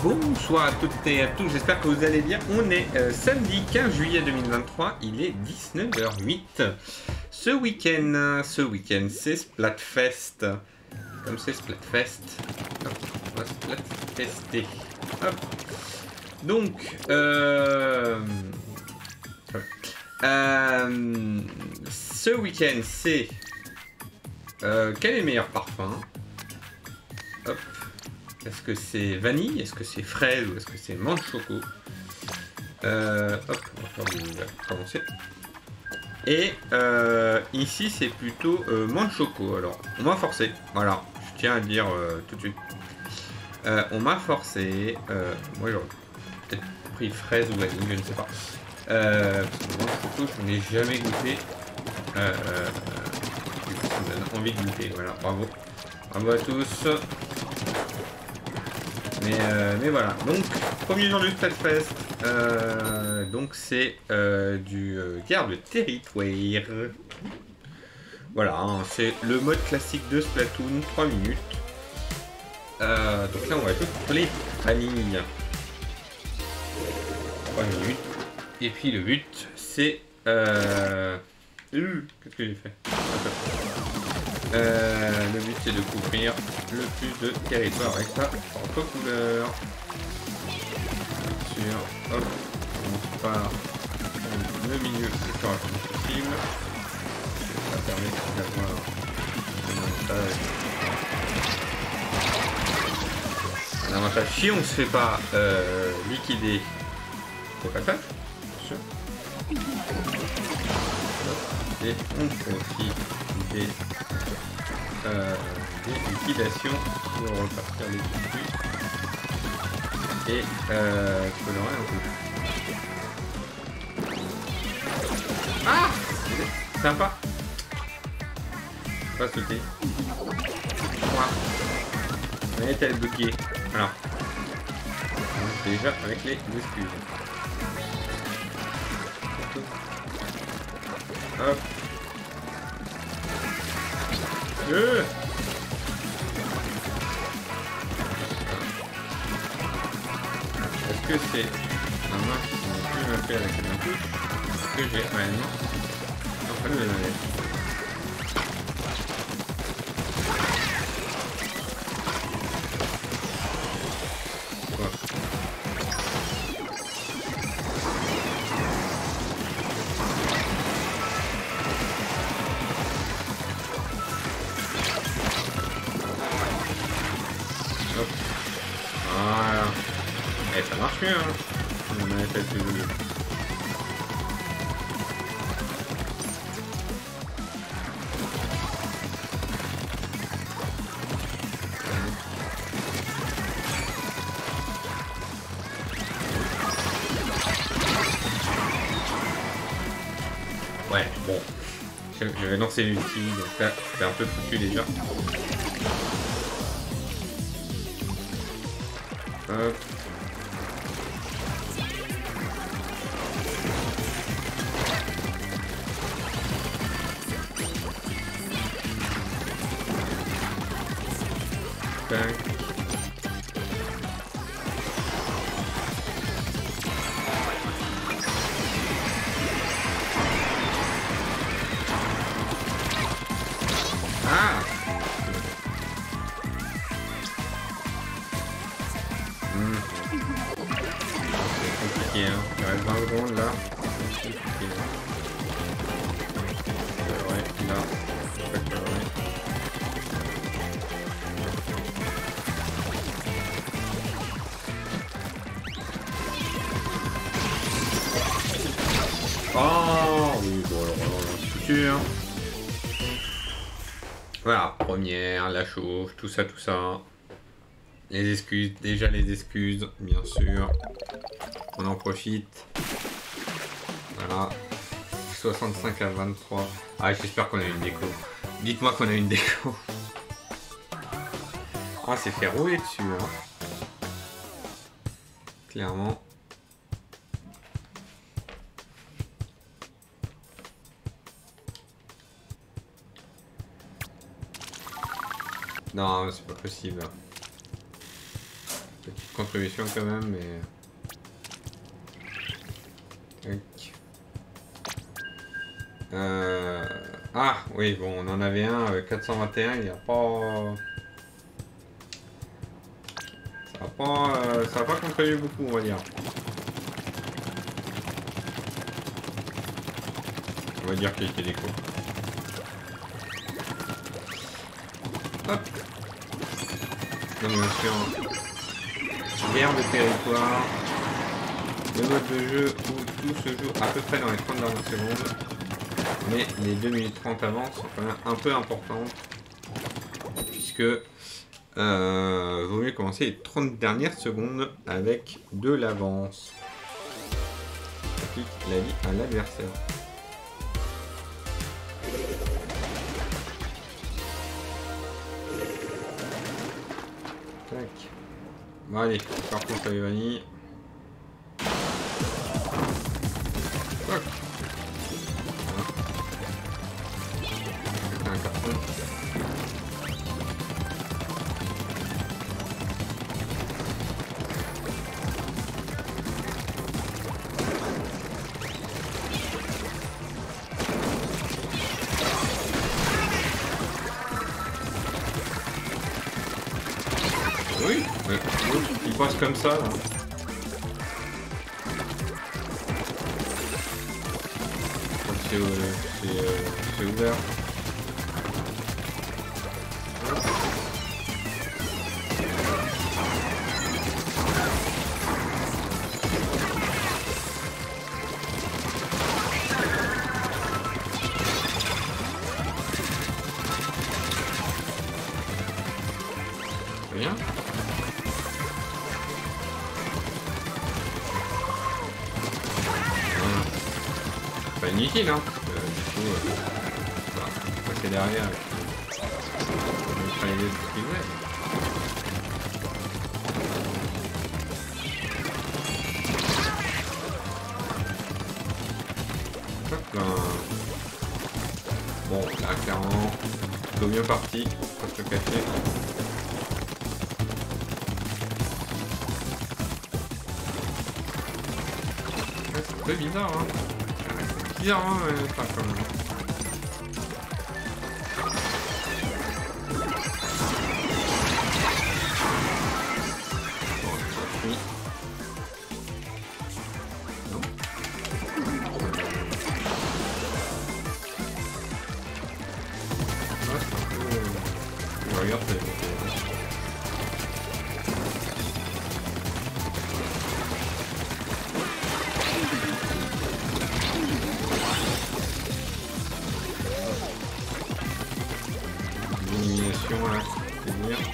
Bonsoir à toutes et à tous, j'espère que vous allez bien. On est samedi 15 juillet 2023, il est 19h08. Ce week-end, c'est Splatfest. Comme c'est Splatfest, hop, on va Splatfester. Hop. Donc, ce week-end, c'est quel est le meilleur parfum? Hop. Est-ce que c'est vanille? Est-ce que c'est fraise? Ou est-ce que c'est menthe choco? Hop, on va commencer. Et ici, c'est plutôt menthe choco. Alors, on m'a forcé. Voilà, je tiens à le dire tout de suite. On m'a forcé. Moi, j'aurais peut-être pris fraise ou vanille, je ne sais pas. Menthe choco, je n'ai jamais goûté. Ça me donne envie de goûter. Voilà, bravo. Bravo à tous. Mais voilà, donc premier jour du Splatfest, donc c'est du guerre de territoire. Voilà, hein, c'est le mode classique de Splatoon, 3 minutes. Donc là on va jouer contre les vanilles. 3 minutes. Et puis le but c'est... qu'est-ce que j'ai fait? Le but c'est de couvrir le plus de territoire avec sa propre couleur. Bien sûr, hop, on part dans le milieu le plus rapidement possible. Ça permet d'avoir un avantage si on ne se fait pas liquider. C'est pas ça, bien sûr. Et on profite des liquidations pour repartir les dessus et colorer un peu. Ah, sympa. Pas sauter. Mais elle est bloquée. Alors, déjà avec les excuses. Hop. Est-ce que c'est un marque qui n'est plus me faire avec ma touche que j'ai réellement en train de le donner? Voilà. Et ça marche mieux, hein. On avait fait ce jeu. Ouais, bon. Je vais lancer l'ulti, donc là, c'était un peu foutu déjà. Hop. Tac. Ah. C'est compliqué, hein. Il reste 20 secondes là. C'est compliqué. Ouais, là. Oh oui, bon alors c'est foutu, hein. Voilà, première, la chauffe, tout ça. Les excuses, déjà les excuses, bien sûr. On en profite. Voilà. 65 à 23. Ah, j'espère qu'on a une déco. Dites-moi qu'on a une déco. Ah, c'est fait rouler dessus, hein. Clairement. Non, c'est pas possible. Petite contribution quand même, mais... Tac. Ah, oui, bon, on en avait un avec 421, il n'y a pas... Ça a pas contribué beaucoup, on va dire. On va dire qu'il était déco. Hop. Nomination. Guerre de territoire. Le mode de jeu où tout se joue à peu près dans les 30 dernières secondes. Mais les 2 minutes 30 avant sont quand même un peu importantes. Puisque vaut mieux commencer les 30 dernières secondes avec de l'avance. Ça applique la vie à l'adversaire. Tac. Bon allez, par contre les vanilles. Tac. Voilà. Un carton. Oui, mais il passe comme ça là. C'est ouvert. Rien. Pas inutile, hein. Du coup, voilà, passer derrière. On va aller ce qu'il voulait. Hop là. Bon, là, clairement, plutôt bien parti, pas se cacher. C'est un peu bizarre, hein. Bizarre, hein, mais pas quand même. Bon, ça finit. Non. Ouais, c'est un peu... Je regarde, c'est... L'élimination là, c'est bien.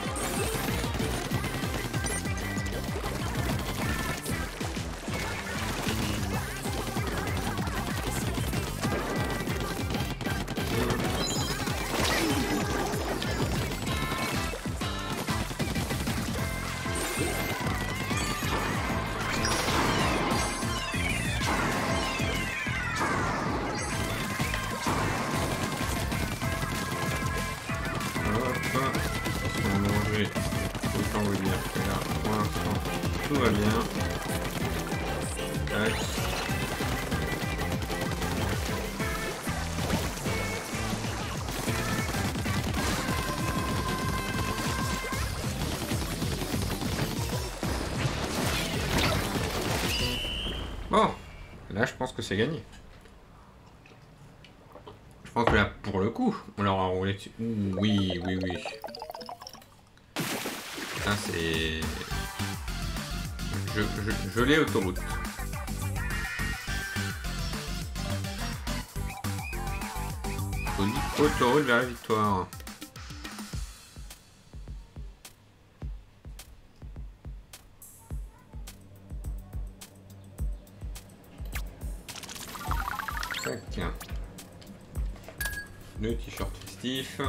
Autant vous dire que là, pour l'instant, tout va bien. Tac. Bon, là je pense que c'est gagné. Je pense que là, pour le coup, on leur a roulé dessus. Oui, oui, oui. Ça c'est... Je l'ai autoroute. Autoroute vers la victoire. Tac. Le t-shirt festif.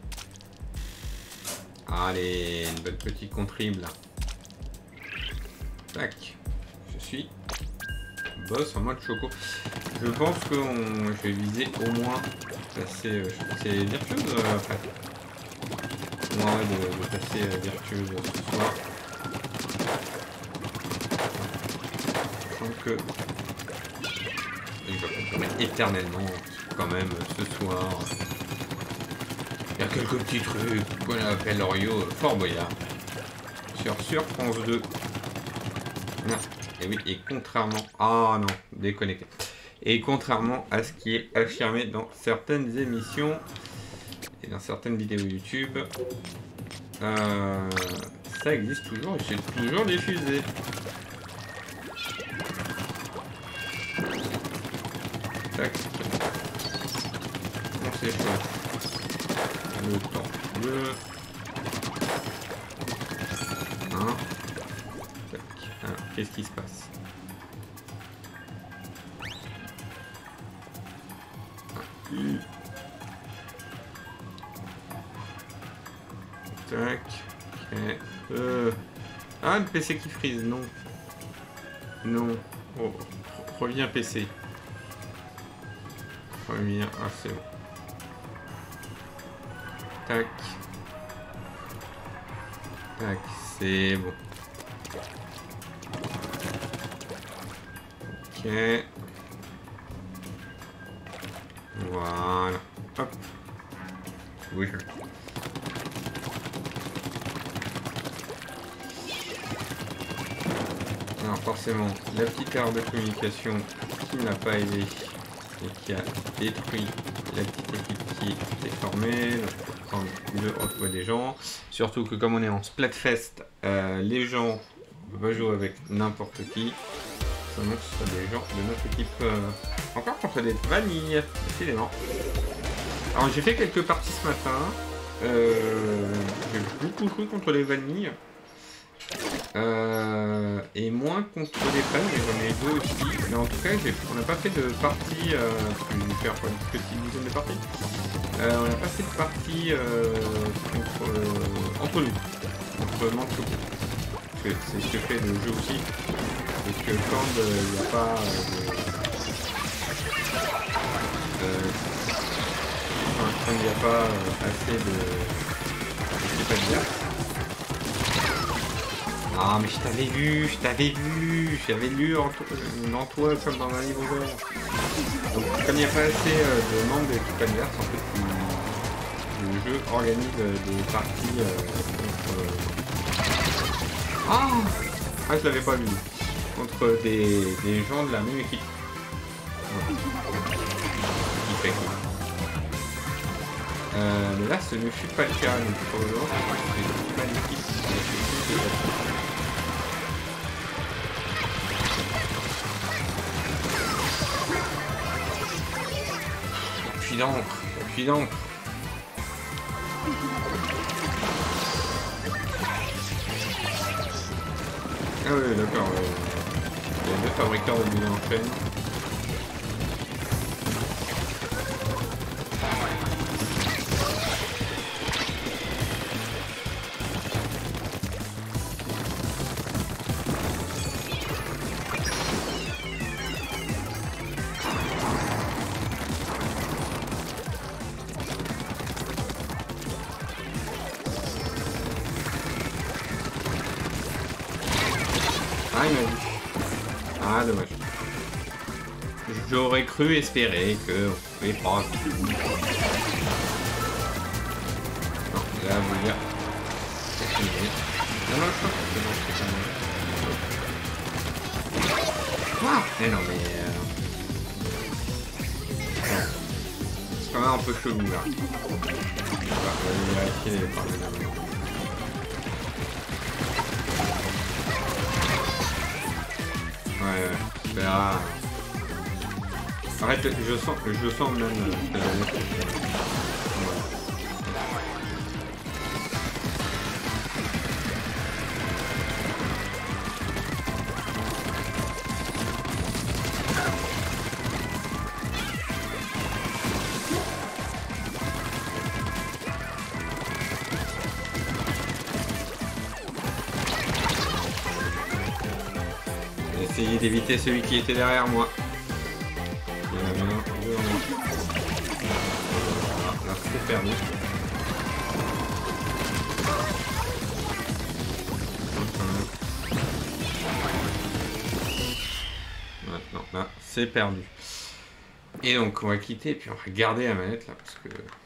Allez, une belle petite contrib là. Tac. Je suis boss en mode choco. Je pense que je vais viser au moins passer. C'est virtueuse après. Au moins de passer virtueuse ce soir. que il va consommer éternellement quand même ce soir. Il y a quelques petits trucs qu'on appelle Orio Fort Boyard sur France 2. Non. Et oui, et contrairement... Ah non, déconnecté. Et contrairement à ce qui est affirmé dans certaines émissions et dans certaines vidéos YouTube, ça existe toujours et c'est toujours diffusé. Tac. On s'échauffe. Le temps bleu. Hein. Tac. Alors, qu'est-ce qui se passe? Tac. Ok. Ah, le PC qui freeze, non. Non. Oh. Reviens PC. Reviens. Ah, c'est bon. Tac. Tac, c'est bon. Ok. Voilà. Hop. Oui. Alors forcément, la petite erreur de communication qui n'a pas aidé et qui a détruit la petite équipe qui était formée. Donc on va prendre de retrouver des gens. Surtout que comme on est en Splatfest, les gens ne peuvent pas jouer avec n'importe qui. Seulement que ce soit des gens de notre équipe. Encore contre des vanilles, décidément. Alors j'ai fait quelques parties ce matin. J'ai beaucoup joué contre les vanilles. Et moins contre les fans, mais j'en ai joué aussi. Mais en tout cas, on n'a pas fait de partie. Parce que je vais faire quelques petites dizaines de parties. On n'a pas fait de partie entre nous. Entre Manchoco. C'est ce que fait le jeu aussi. C'est que quand il n'y a pas quand il n'y a pas assez de ah mais je t'avais vu, j'avais lu en toi comme dans un livre ouvert. Donc comme il n'y a pas assez de membres d'équipe adverse, en fait le jeu organise des parties contre... Ah je l'avais pas vu. Contre des gens de la même équipe. Ouais. Mais là ce ne fut pas le cas, donc probablement c'est pas l'équipe. Puis donc. Ah oui, d'accord. Il y a deux fabricants de boules en chaîne. Ah, il m'a vu. Ah, dommage. J'aurais cru espérer que on pouvait pas. Non, là, vous dire. C'est fini. Non, je crois que c'est bon, ah, mais non, mais. C'est quand même un peu chelou là. On va vérifier les parler d'abord. Ouais, là... Arrête, je sens même que essayer d'éviter celui qui était derrière moi. Il y en a bien deux en moi. Voilà, là c'est perdu. c'est perdu. Et donc on va quitter et puis on va garder la manette là parce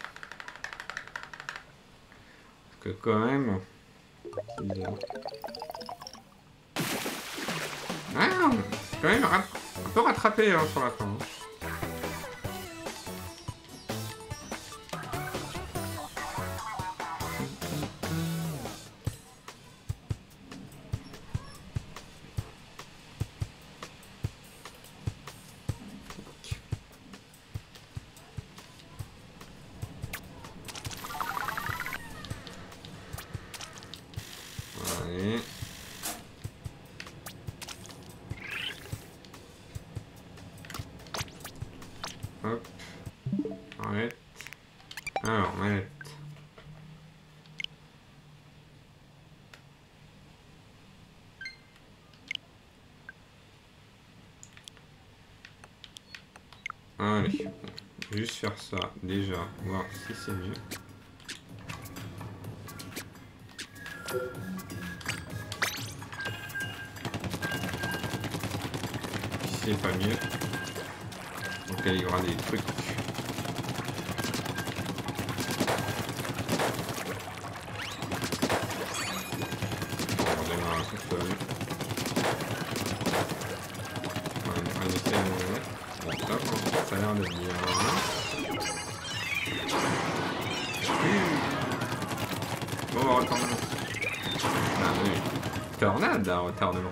que quand même. Ah, quand même un peu rattrapé hein, sur la fin. Allez. Hop. Arrête. Alors, manette. Allez. Juste faire ça déjà. Voir si c'est mieux. Si c'est pas mieux. Donc il y aura des trucs. On démarre tout seul. On essaie de mettre. Bon, ça a l'air de bien. Bon, retardement. Ah oui. Tornade à retardement.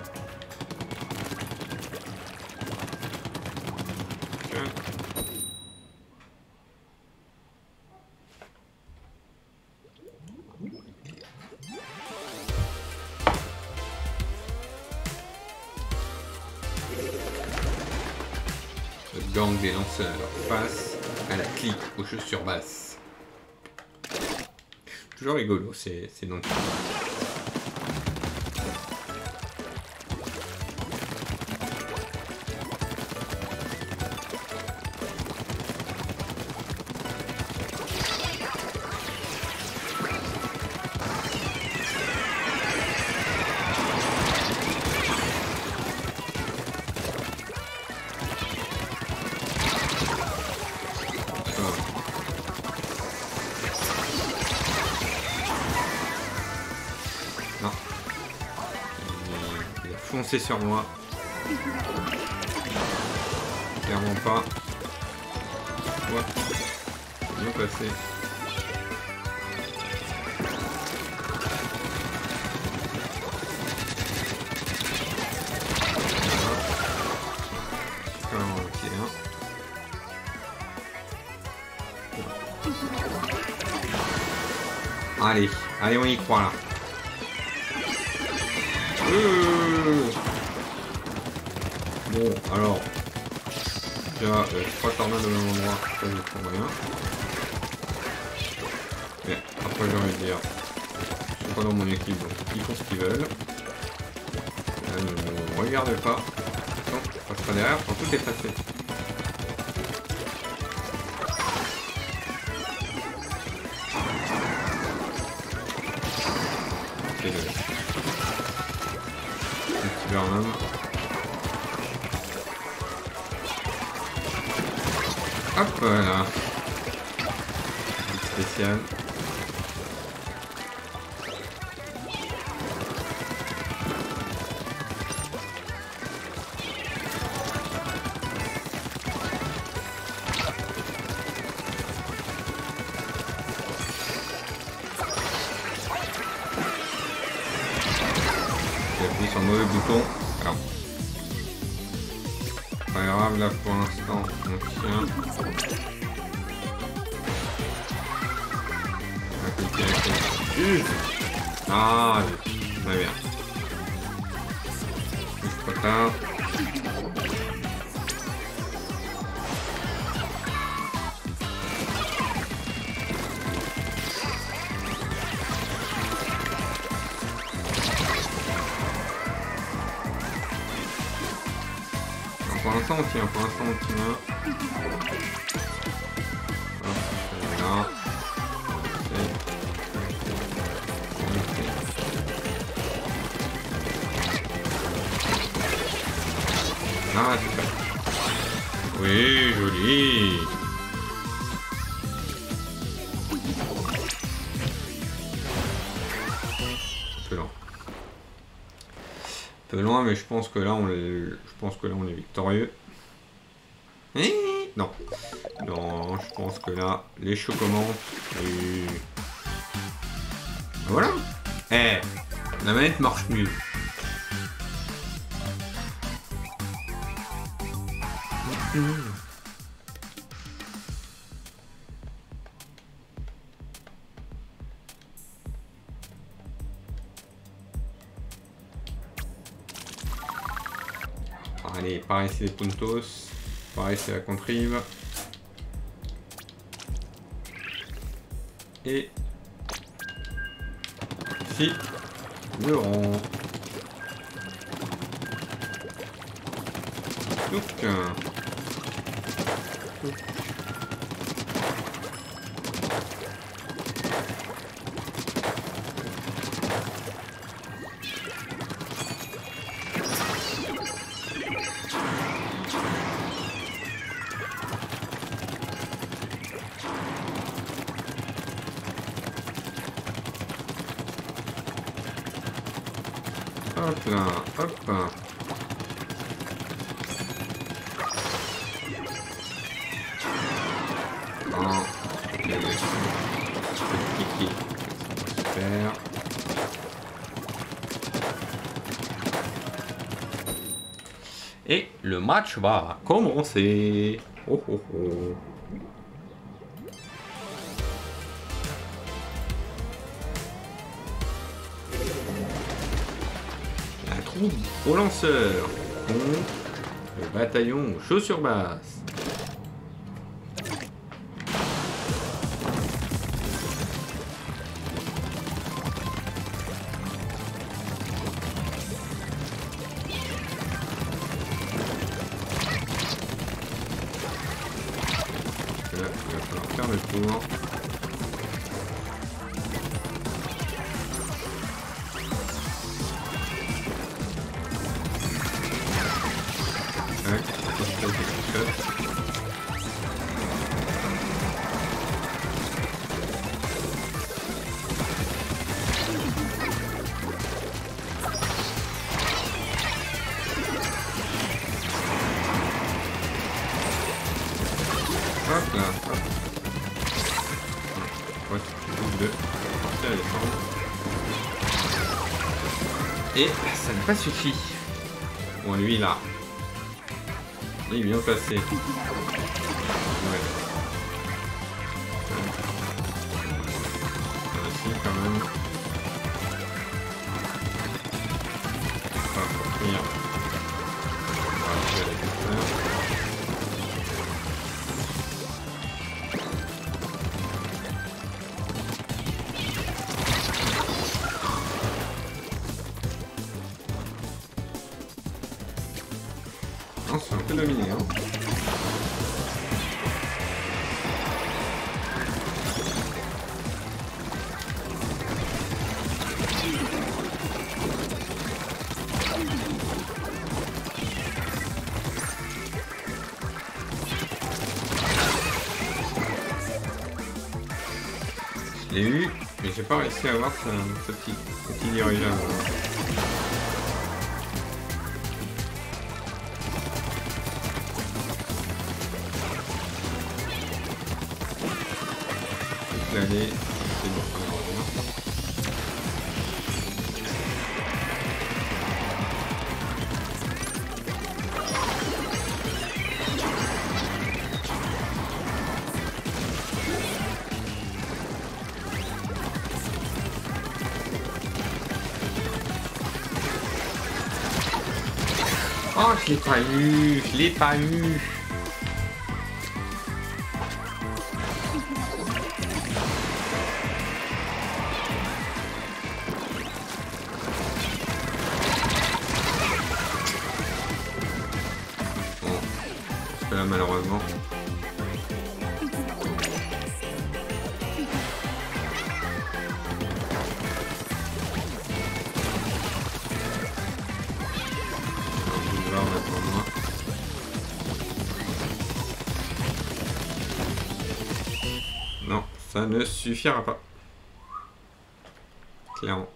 Le gang des lanceurs face à la clique aux chaussures basses. Toujours rigolo, c'est donc. Non. Il a foncé sur moi. Clairement pas. Ouais. C'est bien passé. Allez, allez, on y croit là. Bon, alors. Déjà, 3 tornades au même endroit, ça je prends rien. Mais après, j'ai envie de dire, ils sont pas dans mon équipe, donc ils font ce qu'ils veulent. Là, ne me regardez pas. Attention, je passe pas derrière quand tout est passé. C'est le petit Vernon. Hop là. Spécial. J'ai appuyé sur le mauvais bouton. Alors. Pas grave là pour l'instant. On tient. Ah, très bien. C'est pas tard. Pour l'instant on tient, pour l'instant on tient. Hop, là. Ah, super. Oui, joli. Un peu lent. Un peu loin, mais je pense que là on est victorieux. Non. Non, je pense que là, les choux commencent. Et... voilà. Eh, la manette marche mieux. Allez, pareil c'est les puntos. Pareil c'est la contrive. Et ici, le rond. Donc, hop là, hop. Oh, kiki. Super. Et le match va commencer. Oh, oh, oh. La troupe au lanceur contre le bataillon aux chaussures basses. Là, il va falloir faire le tour. Hop là, hop. Ouais, c'est de porter à descendre. Et ça n'a pas suffi. Bon, lui là. Il est bien placé. Ouais. Ici quand même. Pas pour finir. On va essayer avec le fer. Non, c'est un peu dominé, hein. Je l'ai eu, mais j'ai pas réussi à avoir ce petit dirigeable. Allez, c'est bon. Oh, je l'ai pas eu, je l'ai pas eu. Là, malheureusement. ça ne suffira pas. Clairement.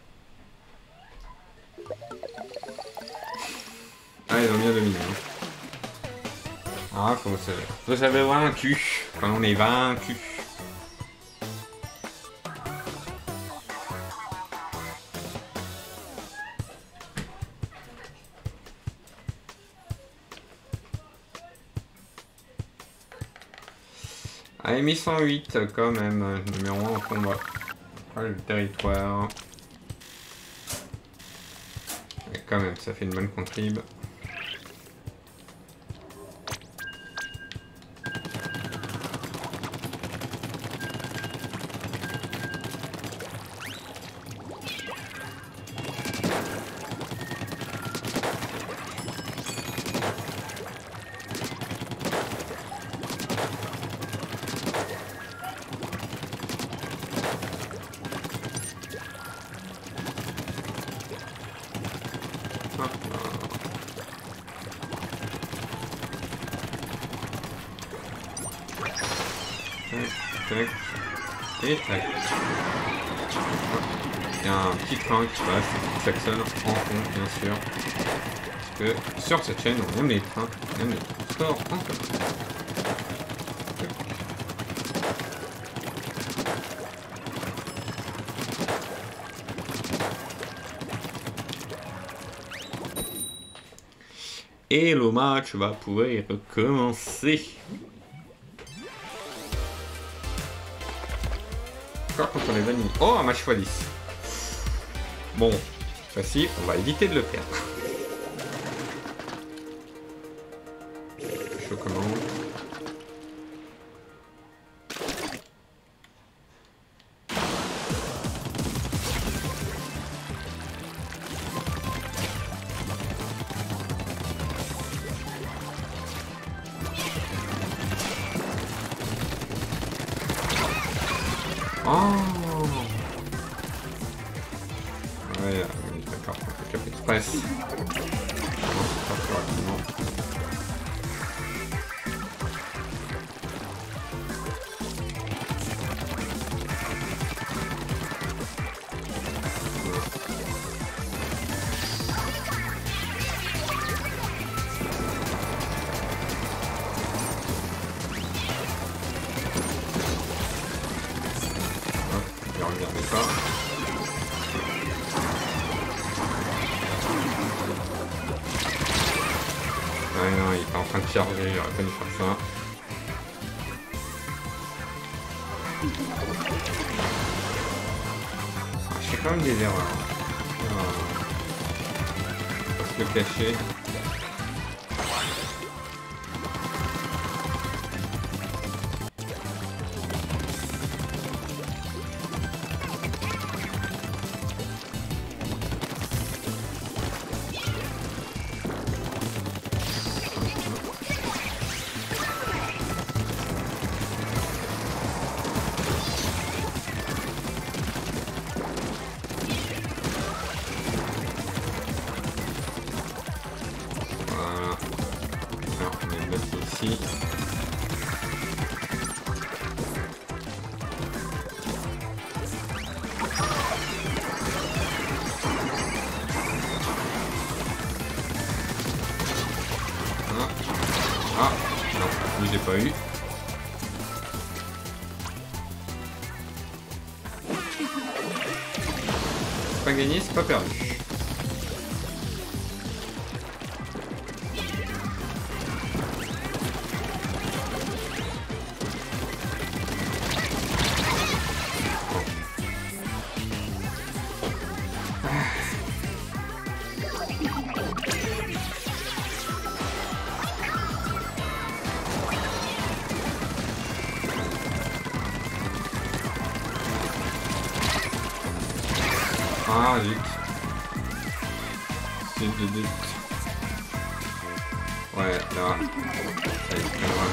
Ah, ils ont bien dominé. Hein. Ah, faut vous savez vaincu. Quand on est vaincu. Allez, 1108 quand même, numéro 1 en combat. Après le territoire. Et quand même, ça fait une bonne contrib. Et tac. Il y a un petit train qui passe, qui klaxonne en fond, bien sûr. Parce que sur cette chaîne, on aime les trains, on aime les transports en commun. Et le match va pouvoir recommencer. Contre les ennemis. Oh, un match x10. Bon, cette fois-ci, on va éviter de le perdre. Je commence. Oh ouais, d'accord, on fait Cap Express. Non, c'est pas plus rapidement. Regardez ça. Ouais, non, il est en train de charger, j'aurais pas dû faire ça. Ah, je fais quand même des erreurs. Faut se le cacher. Ici. Ah, non, lui j'ai pas eu. C'est pas gagné, c'est pas perdu. Ah, zut. Zut. Ouais, là. Ça y est, très loin.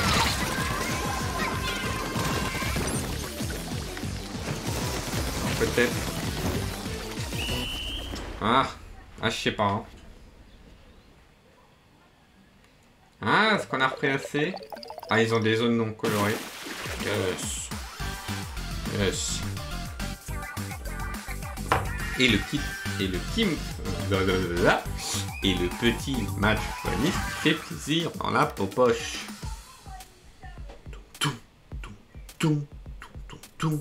En fait, peut-être. Ah, je sais pas. Hein. Ah, est-ce qu'on a repris assez? Ah, ils ont des zones non colorées. Yes. Yes. Et le kit, et le team, et le petit match bonus qui fait plaisir dans la popoche. Tout, tout, tout, tout, tout, tout.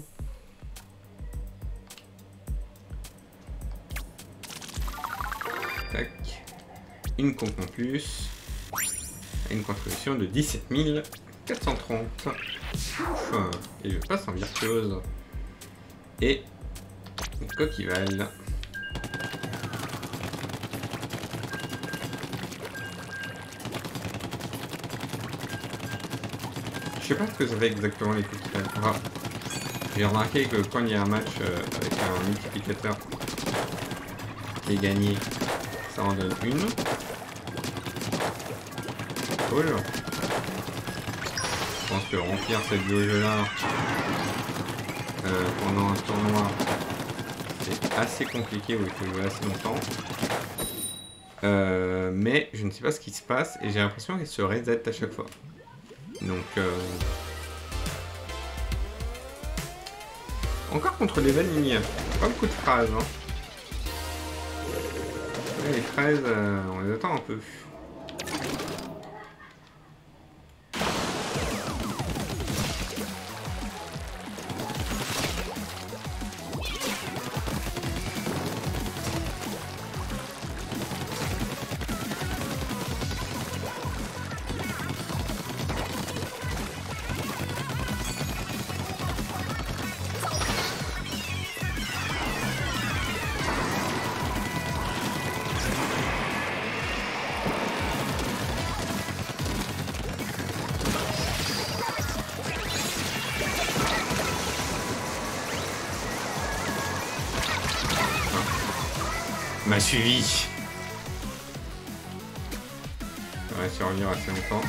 Tac. Une conque en plus. Une contribution de 17 430. Et je passe en virtuose. Et une coquille-valle. Je sais pas ce que ça fait exactement les coquilles-valles. Enfin, j'ai remarqué que quand il y a un match avec un multiplicateur qui est gagné, ça en donne une. Cool. Je pense que remplir cette jauge-là pendant un tournoi, c'est assez compliqué, où il faut jouer assez longtemps. Mais je ne sais pas ce qui se passe et j'ai l'impression qu'elle se reset à chaque fois. Donc, encore contre les vanilles. Pas beaucoup de fraises. Hein. Ouais, les fraises, on les attend un peu. M'a suivi. On va survivre assez longtemps.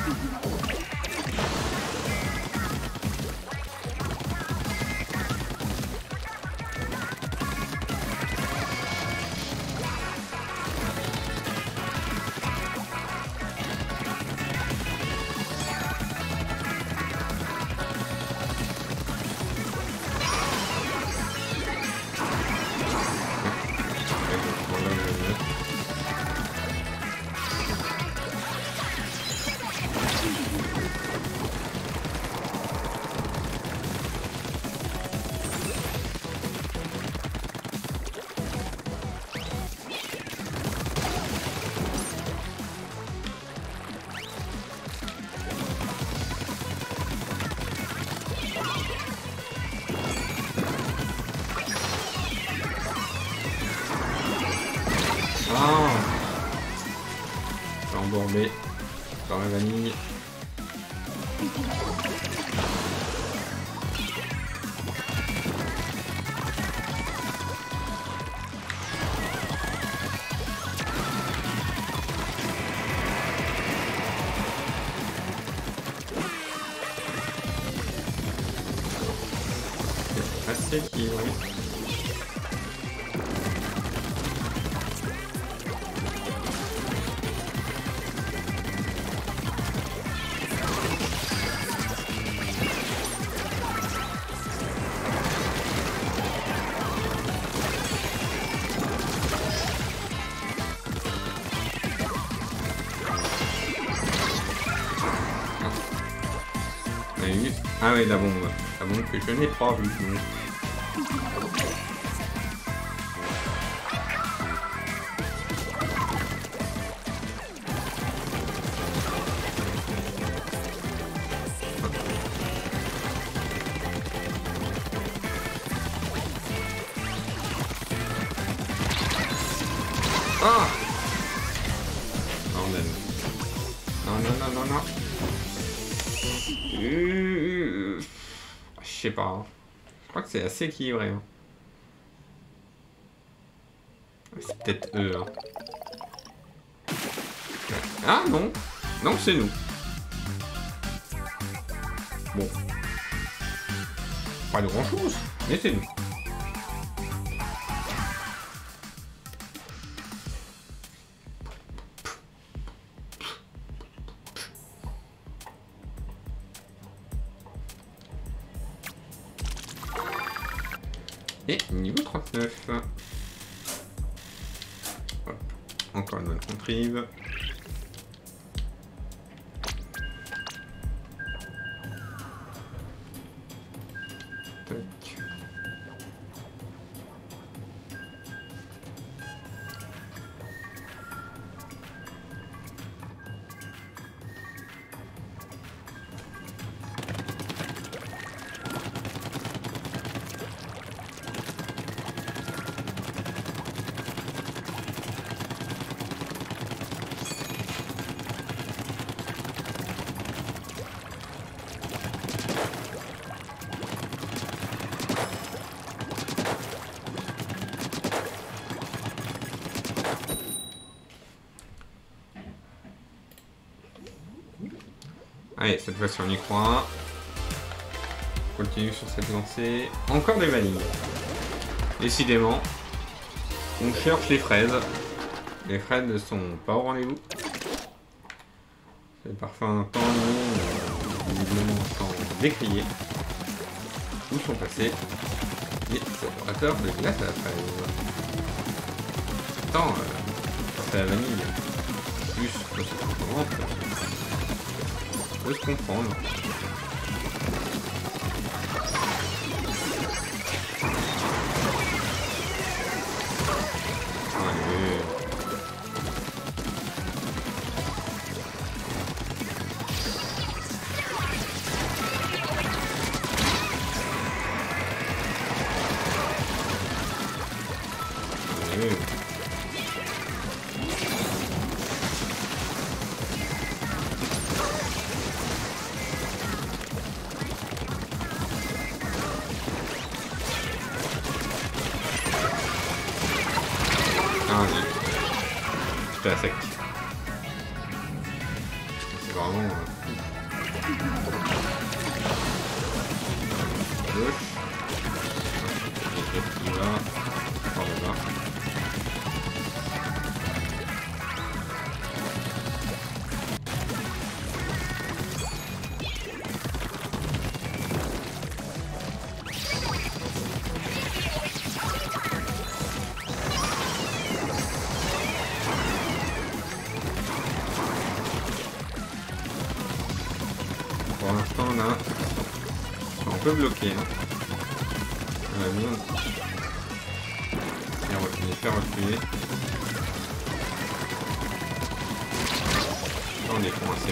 Embourbé par la vanille. C'est assez équilibré. Ah oui, la bombe que je n'ai pas vue. Ah! Bordel. Non, non, non, non, non. Je sais pas. Hein. Je crois que c'est assez équilibré. Hein. C'est peut-être eux. Hein. Ah non. Non, c'est nous. Bon. Pas de grand chose, mais c'est nous. Et niveau 39. Hop. Encore une bonne contrive. Tac. Allez, cette fois-ci on y croit. On continue sur cette lancée. Encore des vanilles. Décidément, on cherche les fraises. Les fraises ne sont pas au rendez-vous. C'est parfois un temps où visiblement sans décrier. Où sont passés les séparateurs de glace à la fraise. Attends, c'est la vanille. Plus que ce qu'on rentre. Peut se comprendre. Allez. Allez. Ah oui. J'étais à sec. C'est vraiment... Gauche. Et là. Par là. Pour l'instant là, c'est un peu bloqué. Hein. On a besoin de faire reculer. Là, on est coincé.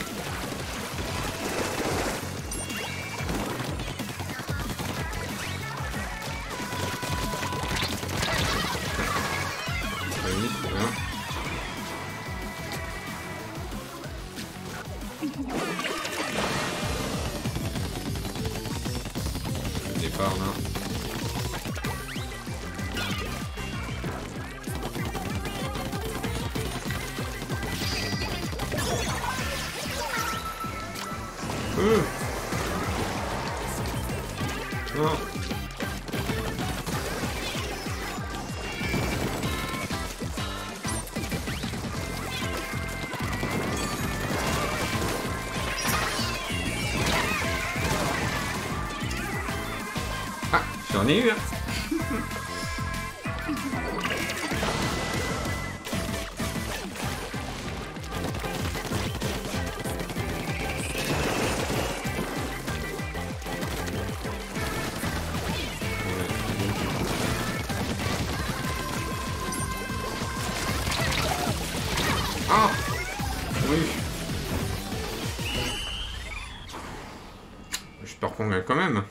Oui, c'est bien. Le départ là. Non. Ah, j'en ai eu un. Ah oui. J'espère qu'on gagne quand même.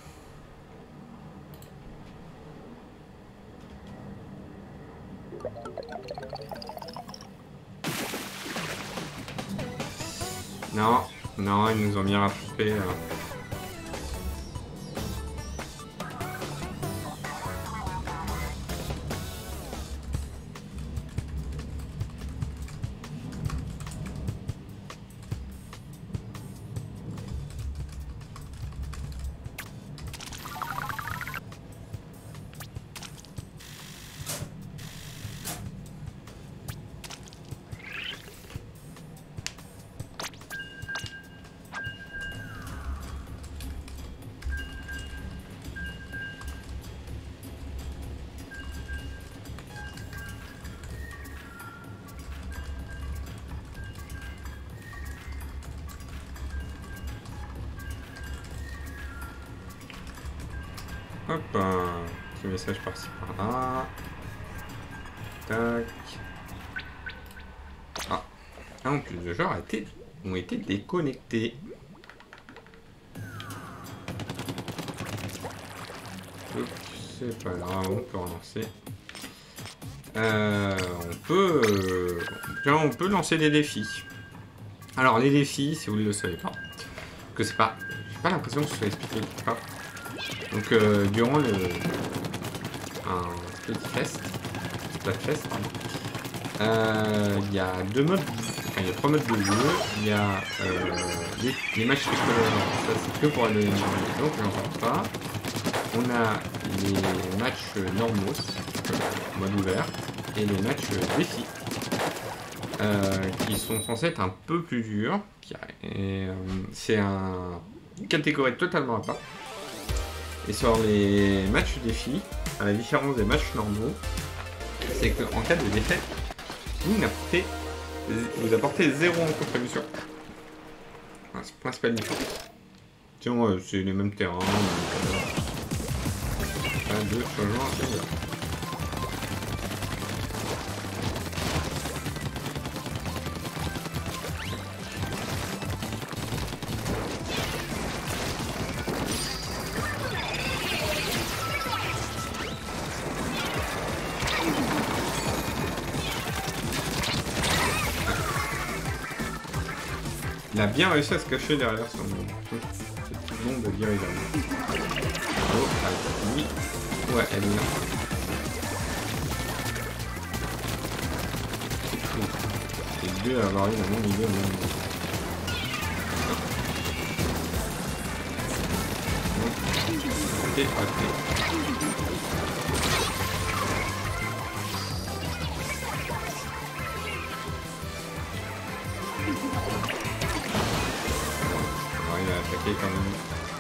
Non, non, ils nous ont bien rattrapé. Hop, un petit message par-ci par-là. Tac. Ah, en plus de joueurs ont été déconnectés. Oups, c'est pas grave, on peut relancer. On peut lancer des défis. Alors les défis, si vous ne le savez pas, que c'est pas, j'ai pas l'impression que ce soit expliqué quelque part. Donc durant un Splatfest, il y a deux modes, enfin il y a trois modes de jeu. Il y a les matchs tricolores, ça c'est que pour aller donc j'en parle pas. On a les matchs normaux, mode ouvert, et les matchs défis, qui sont censés être un peu plus durs. C'est une catégorie totalement à part. Et sur les matchs défis, à la différence des matchs normaux, c'est qu'en cas de défaite, vous apportez 0 en contribution. Voilà, c'est la principale différence. Sinon, c'est les mêmes terrains. Pas de changement à ce niveau-là. Il a bien réussi à se cacher derrière son nom de virer derrière. Oh, oui. Ouais, elle est là. C'est deux à avoir eu la même idée au même moment. C'est raté. Il a attaqué quand même.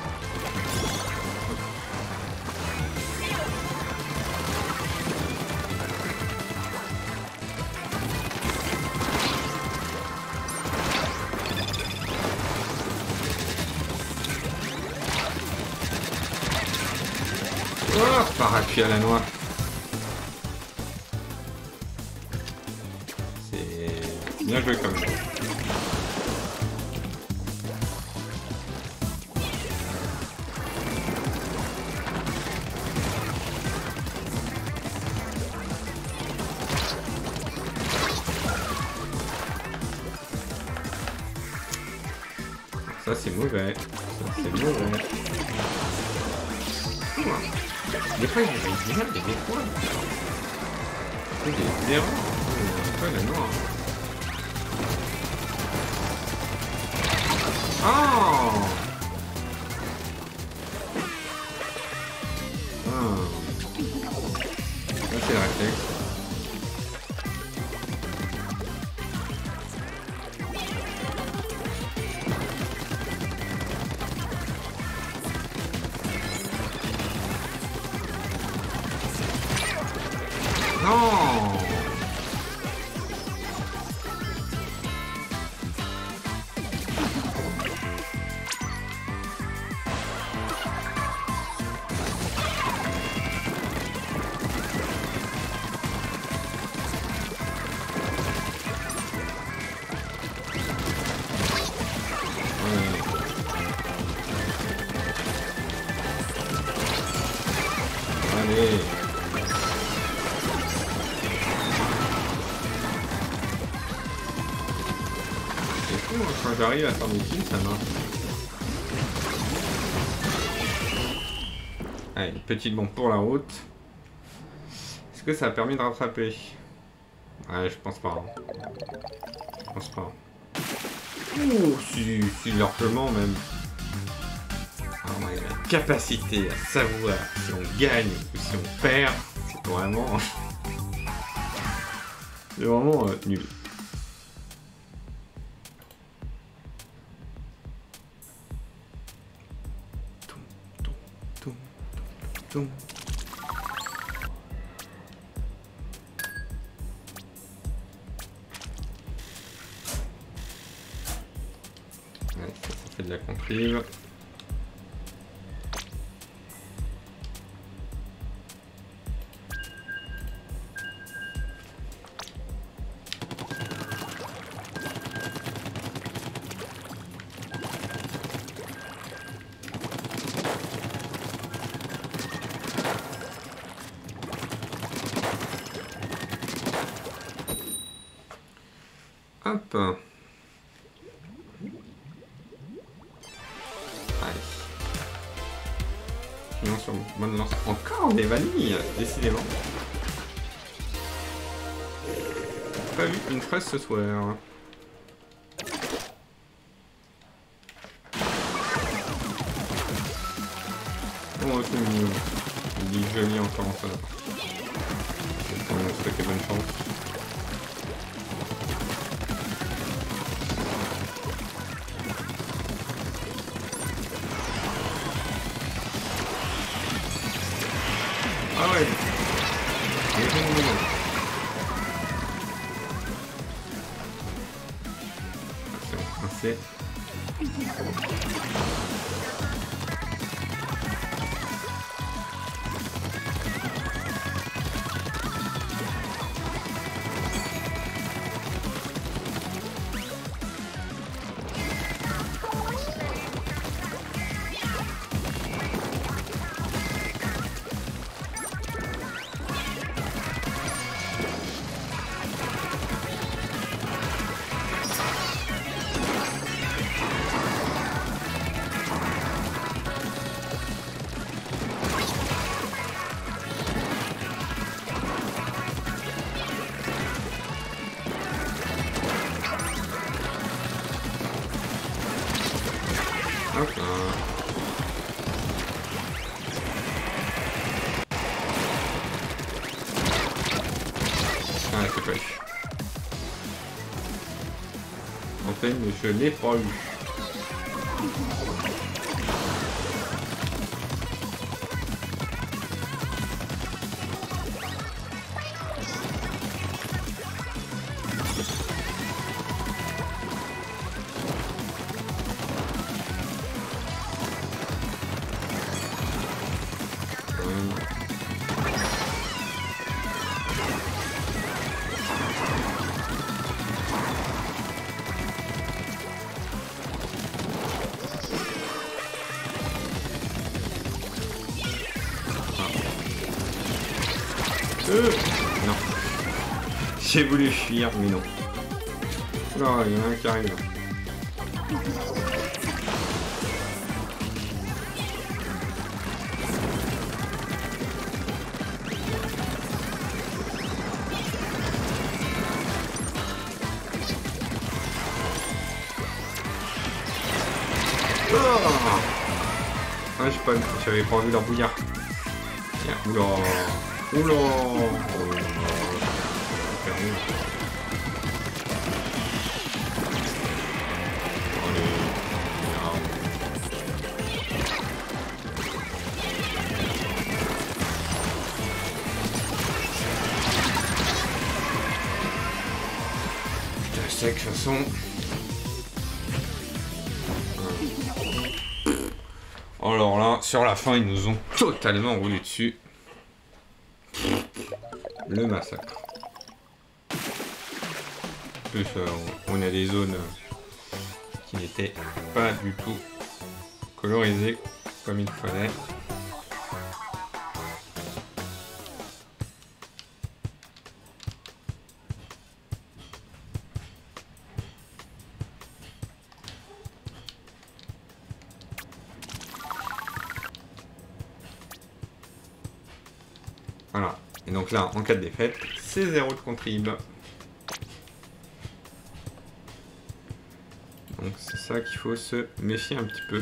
Oh, parapluie à la noix. C'est bien joué comme ça. Ça c'est mauvais. Ça c'est mauvais. Des fois il y a des fois. C'est des erreurs. C'est pas la noire. Oh! Ça c'est le réflexe. Non! Allez! Quand j'arrive à faire mes kills, ça marche. Allez, une petite bombe pour la route. Est-ce que ça a permis de rattraper? Ouais, je pense pas. Je pense pas. Ouh, si largement même. Alors, on a la capacité à savoir si on gagne ou si on perd. C'est vraiment... c'est vraiment nul. Ouais, ça fait de la contrive. Hop. Allez. Sinon sur bonne lance. Encore des vanilles, décidément. Pas vu une fraise ce soir. Oh, c'est mignon. Il dit joli encore en ça. C'est quand même souhaiter bonne chance. Ah ouais. Il est bon, bon. C'est mais je l'ai pas eu. Non. J'ai voulu fuir, mais non. Oula, il y en a un qui arrive. Ah, j'avais pas envie d'en bouillard. Oula. Oula. Je sais que de toute façon. Alors là, sur la fin, ils nous ont totalement roulé dessus. Le massacre. En plus, on a des zones qui n'étaient pas du tout colorisées comme il fallait. Voilà. Et donc là, en cas de défaite, c'est 0 de contrib. Donc c'est ça qu'il faut se méfier un petit peu.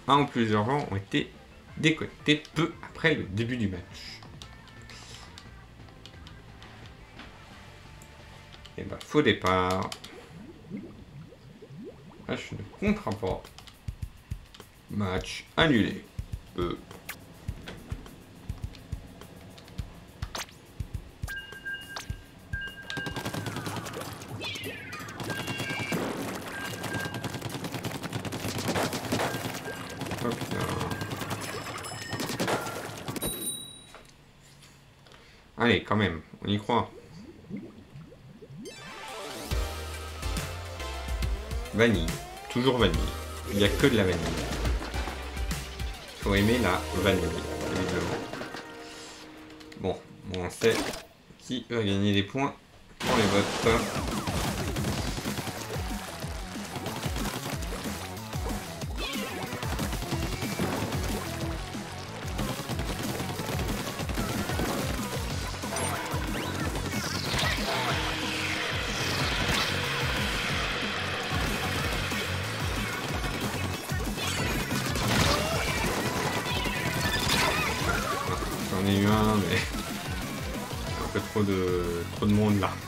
un ou plusieurs joueurs ont été déconnectés peu après le début du match. Et bah, faux départ. Match ne comptera pas. Match annulé. Oh putain. Allez, quand même, on y croit. Vanille. Toujours vanille. Il n'y a que de la vanille. Faut aimer la vanille, évidemment. Bon, on sait qui va gagner des points pour les votes. J'en ai eu un, mais un peu trop de monde là.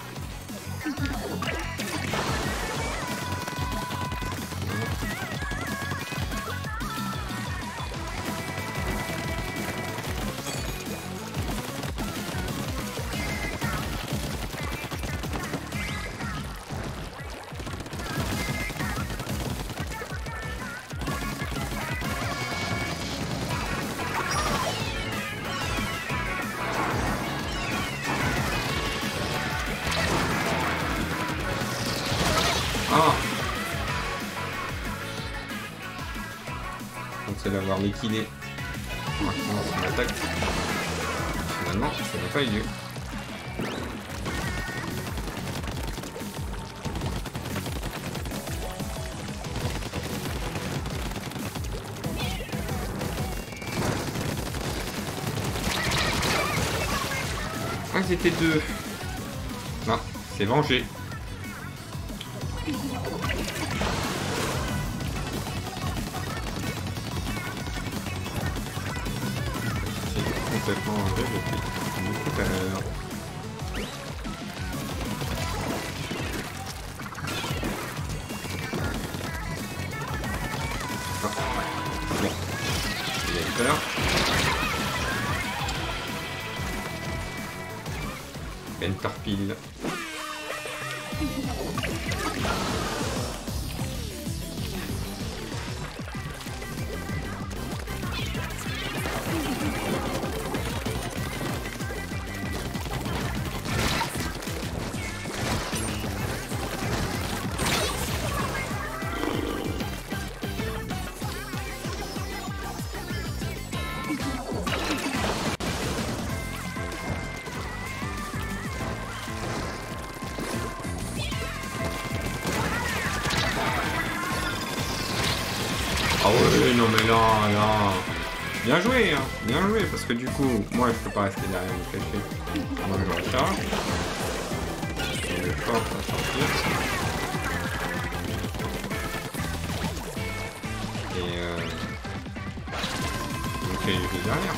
Ah! Donc c'est d'avoir liquidé. Maintenant son attaque. Finalement, ça n'a pas eu lieu. Ah, c'était deux. Non, c'est vengé. Complètement vengé depuis tout à l'heure. Ah, ouais. Bon. Il a peur. Une torpille. Ah ouais, non mais là... Bien joué, hein. Bien joué, parce que du coup, moi je peux pas rester derrière me cacher. Moi je recharge. Et le fort va sortir. Et donc il est derrière.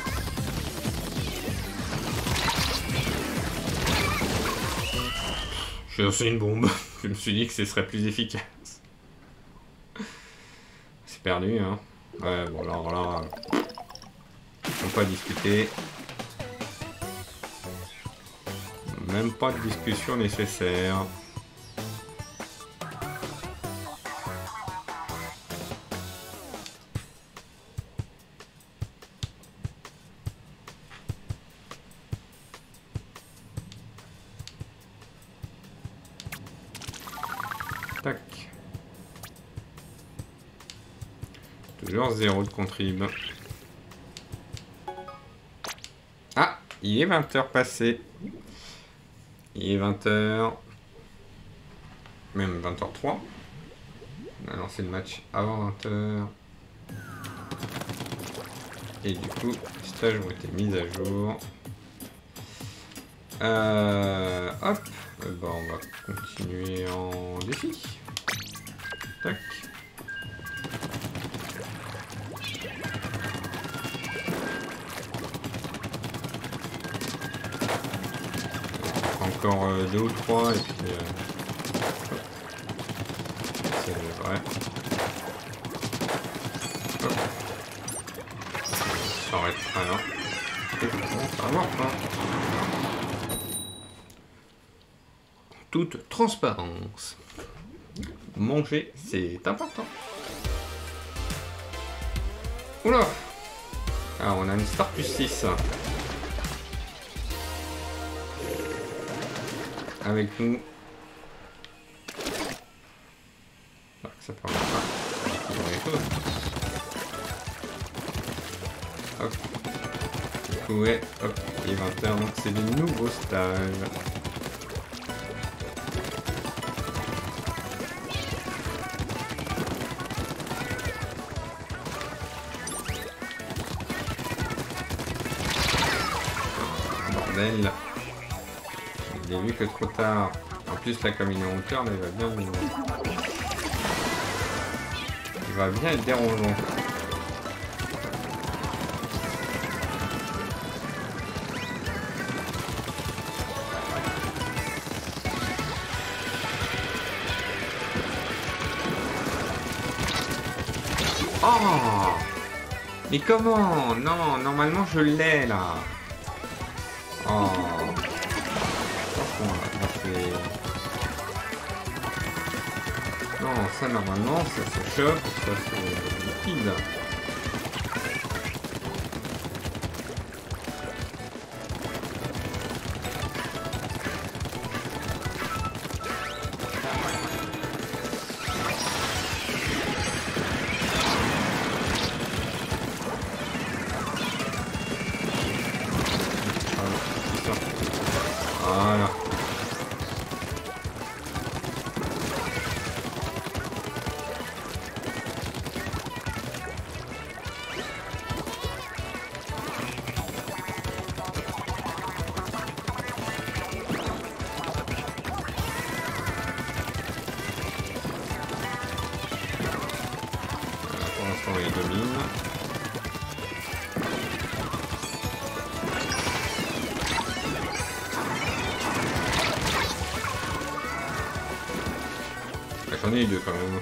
J'ai lancé une bombe. Je me suis dit que ce serait plus efficace. C'est perdu, hein. Ouais, bon, alors là... On peut pas discuter. Même pas de discussion nécessaire. Tac. Toujours 0 de contrib. Ah, il est 20h passé. Il est 20h. Même 20h03. On a lancé le match avant 20h. Et du coup, les stages ont été mis à jour. Hop. Bon, on va continuer en défi. Tac. encore 2 ou 3 et puis... c'est vrai. Hop. Ça arrête. Ah non. Ça va voir, quoi. Toute transparence. Manger, c'est important. Oula! Alors, on a une star plus 6. Avec nous. Alors que ça permet pas. Hop. Du coup, ouais, hop. Et 21, donc c'est des nouveaux stages. Bordel. J'ai vu que trop tard. En plus là comme il est en hauteur, là, il va bien être dérangeant. Oh! Mais comment? Non, normalement je l'ai là. Oh. Non, ça normalement, ça se chope, ça se liquide. Voilà. Pour l'instant, il domine. J'en ai eu deux quand même.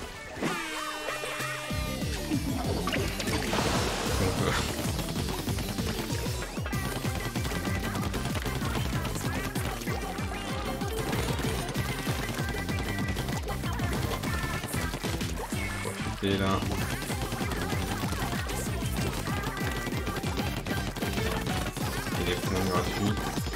Profiter là. Et les points gratuits.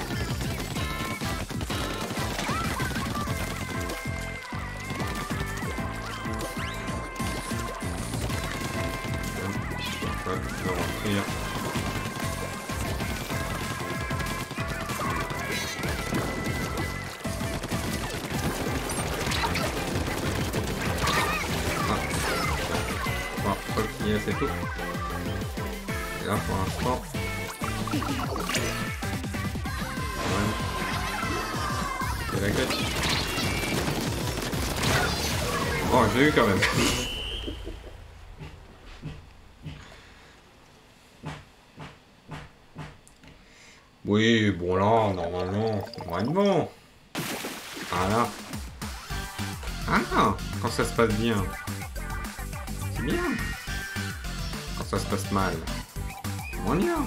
C'est tout. Et là pour l'instant. C'est la gueule. Oh, j'ai eu quand même. Oui, bon là, normalement, bon. Voilà. Ah, quand ça se passe bien. C'est bien. Quand ça se passe mal. On y va.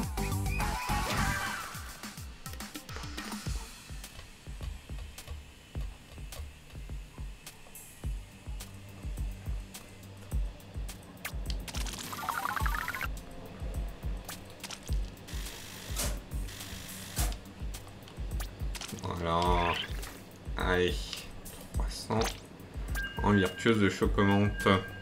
Voilà. Allez. 300. En virtuose de Chocomante.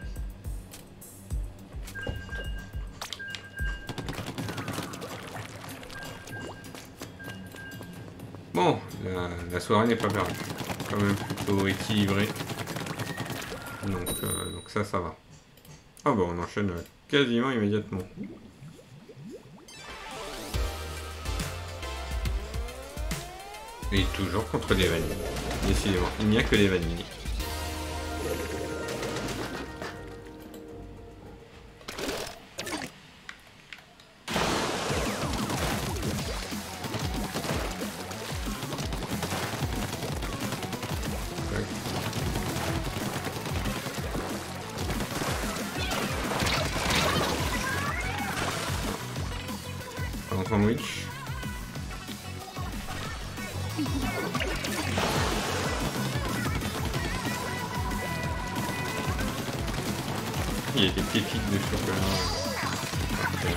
Bon, la soirée n'est pas perdue. Quand même plutôt équilibrée. Donc ça va. Ah bon, on enchaîne quasiment immédiatement. Et toujours contre des vanilles. Décidément, il n'y a que des vanilles. punch. Il y a des pépites de chocolat. Parfait.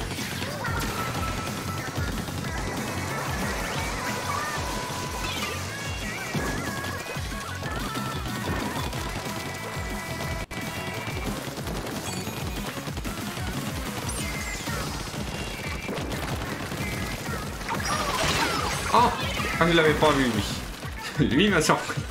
Oh, ah, je l'avais pas vu lui. Lui m'a surpris.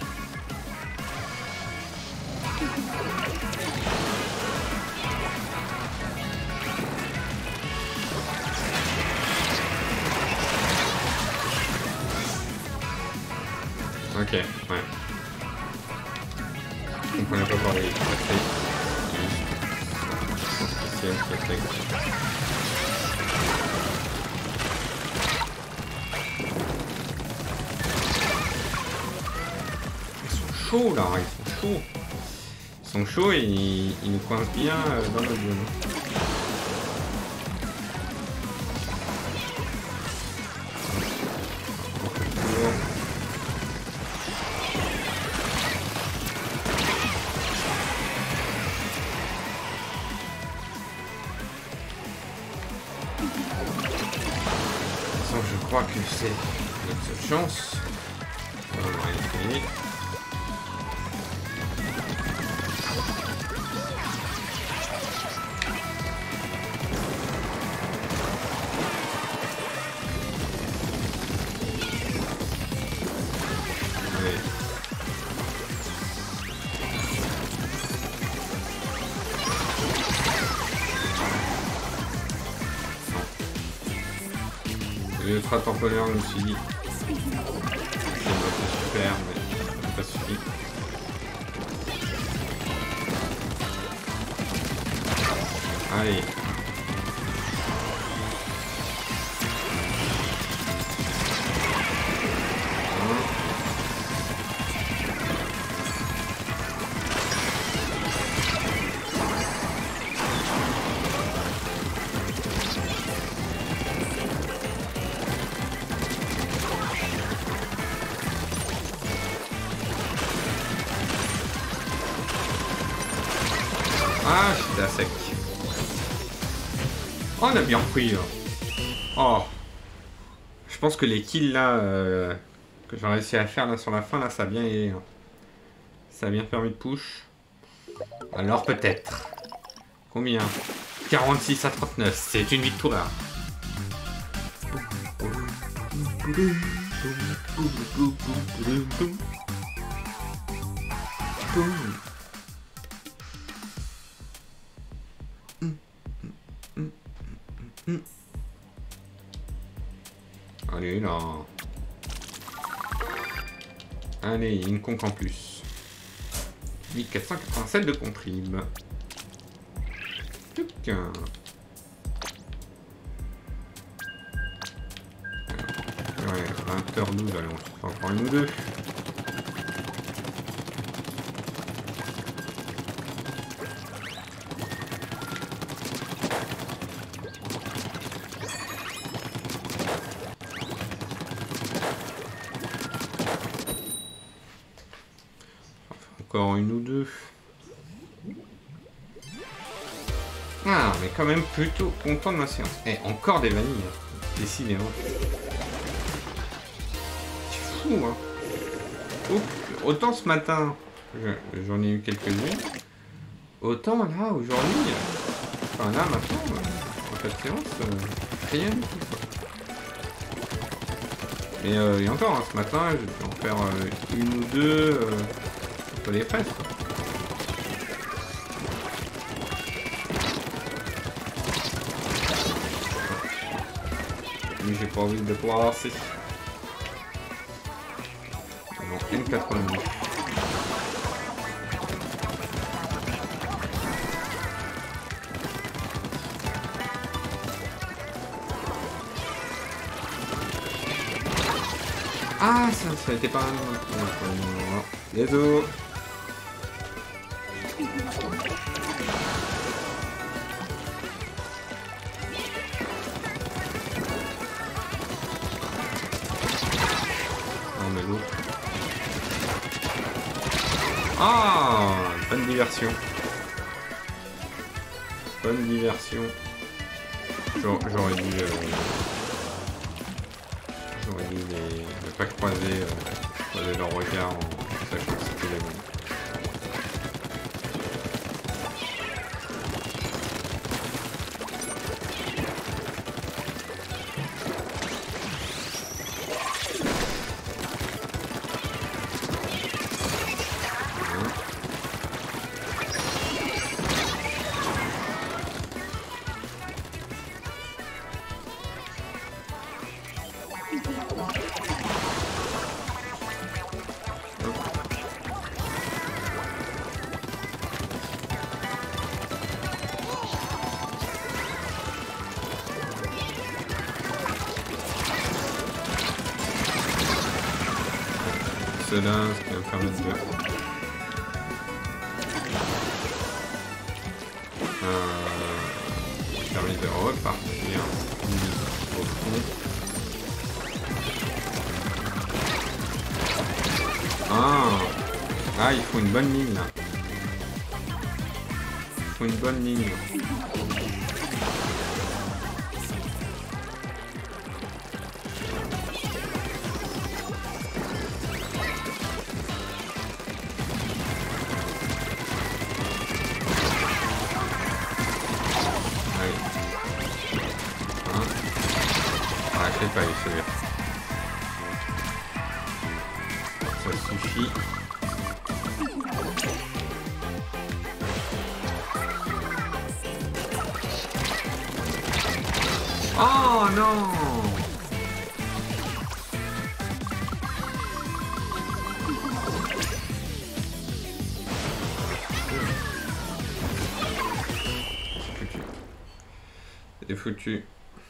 Ok, ouais. Je comprenais pas par les effets. Spécial qui attaque. Ils sont chauds là, ils sont chauds. Ils sont chauds et ils nous coincent bien dans notre zone. Je crois que c'est notre seule chance. On va essayer. Allez. Le frappe empoisonneur, je me suis dit. C'est super, mais ça pas suffi. Allez. Ah, j'étais à sec. Oh, on a bien repris. Là. Oh. Je pense que les kills là que j'ai réussi à faire là sur la fin là, ça a bien aidé. Hein. Ça a bien permis de push. Alors peut-être. Combien? 46 à 39. C'est une victoire. Allez là. Allez, une conque en plus. 1487 de contrib. Tuc. Ouais, 20h12, allez, on se fait encore une ou deux. Encore une ou deux. Ah, mais quand même plutôt content de ma séance. Et encore des vanilles, hein. Décidément. C'est fou, hein. Autant ce matin, j'en ai eu quelques-unes. Autant là, aujourd'hui, enfin là, maintenant, en cette séance, rien du tout. Et encore, hein, ce matin, je vais en faire une ou deux sur les fraises. Quoi. Mais j'ai pas envie de placer. Non, M90. Ah, ça n'était pas... Désolé. Ah, bonne diversion. Bonne diversion. J'aurais dû ne pas croiser leur regard en sachant que c'était les bons. Cela, ce qui va me permettre de repartir au fond. Ah, il faut une bonne ligne là. Il faut une bonne ligne. Pas celui-là. Ça suffit. Oh non! C'est foutu.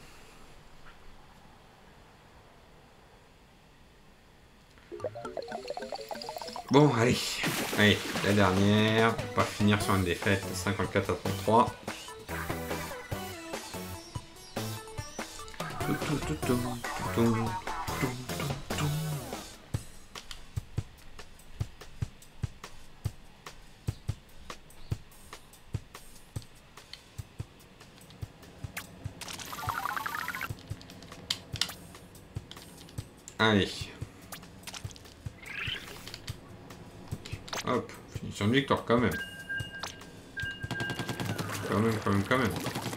Bon, allez, la dernière, on va finir sur une défaite, 54-33. Allez. Hop, finition de victoire quand même. Quand même.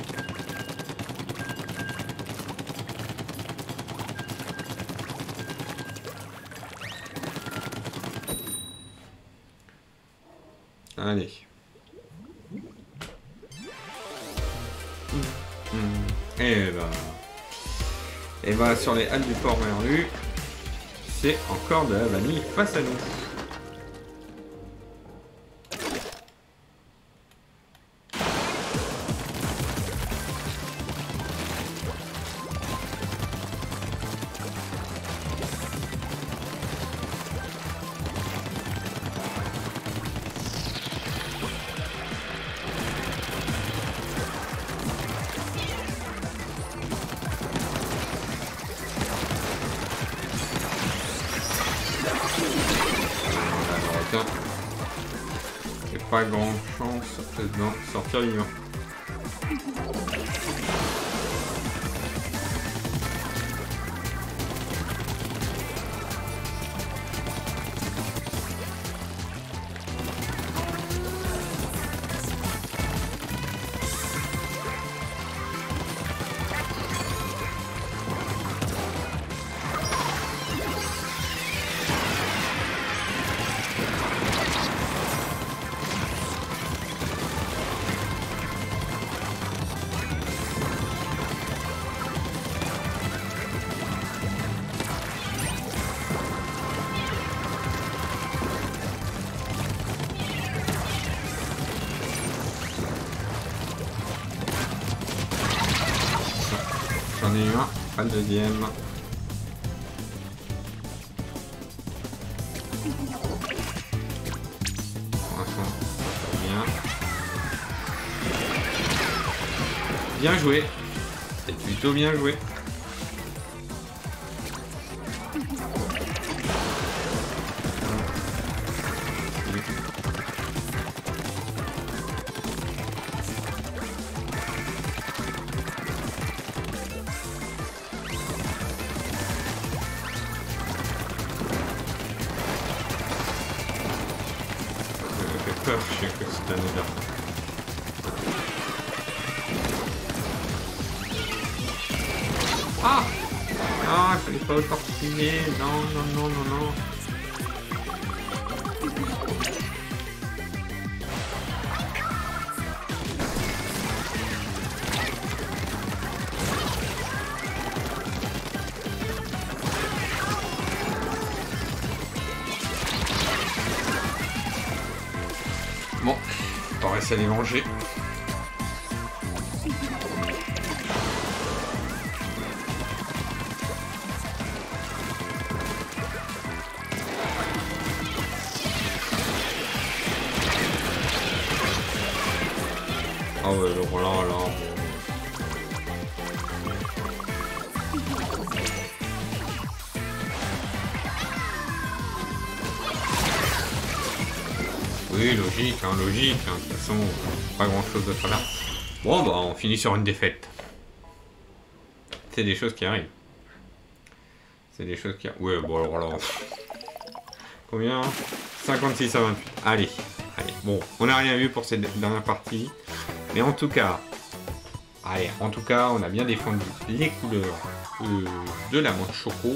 Allez. Et bah sur les halles du port Merlu, c'est encore de la vanille face à nous. J'ai pas grand chance d'en sortir vivant. J'en ai eu un, pas le deuxième. Pour l'instant, ça va bien. Bien joué. C'est plutôt bien joué. peur, je sais que c'est un énorme. Ah! Ah, il fallait pas autant continuer. Non, non, non, non, non. Bon, on va essayer de les manger. Ah ouais, le Roland là. Oui, logique, hein, logique. Hein. De toute façon, pas grand chose de là. Bon, bah, on finit sur une défaite. C'est des choses qui arrivent. C'est des choses qui arrivent. Ouais, bon, alors là. Combien? 56 à 28. Allez, allez. Bon, on n'a rien vu pour cette dernière partie. Mais en tout cas, allez, en tout cas, on a bien défendu les couleurs de la menthe choco.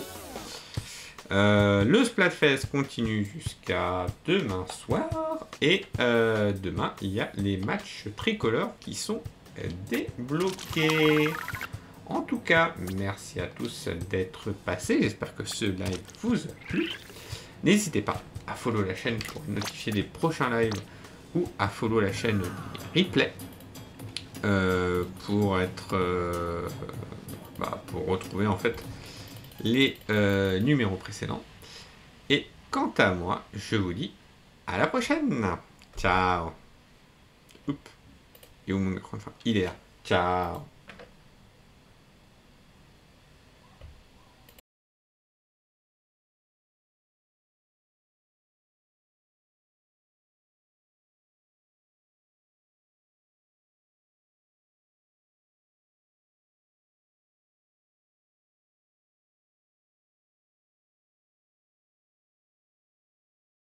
Le Splatfest continue jusqu'à demain soir. Et demain, il y a les matchs tricolores qui sont débloqués. En tout cas, merci à tous d'être passés. J'espère que ce live vous a plu. N'hésitez pas à follow la chaîne pour notifier des prochains lives ou à follow la chaîne replay pour être pour retrouver en fait les numéros précédents. Et quant à moi, je vous dis à la prochaine. Ciao. Oups. Et où mon écran? Il est là. Ciao.